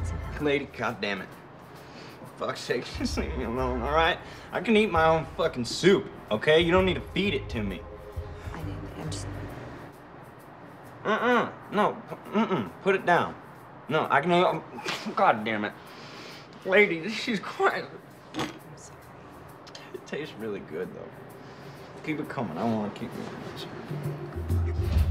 Lady, goddammit. For fuck's sake, just leave me alone, all right? I can eat my own fucking soup, okay? You don't need to feed it to me. I'm just... No, put it down. No, I can eat... God damn it. Lady, she's quiet. I'm sorry. It tastes really good, though. Keep it coming. I want to keep moving this.